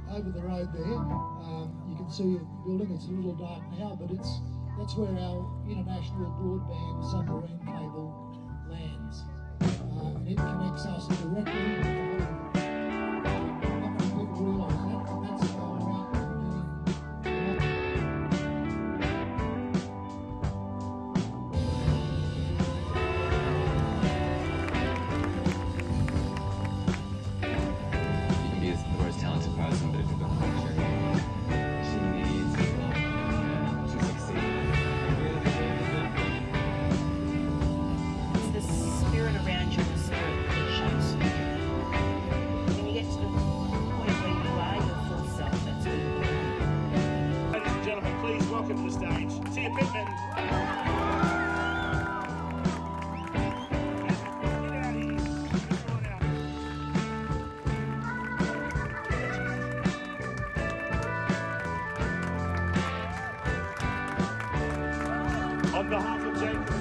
over the road there. You can see a building. It's a little dark now, but that's where our international broadband submarine cable lands, and it connects us directly. Not many people realise that, and that's how we're out the worst talented person, but if you've got a picture she needs to succeed. It's the spirit around you, the spirit that shapes you. When you get to the point where you are your full self, that's who you are. Ladies and gentlemen, please welcome to the stage Tia Pittman. On behalf of Jake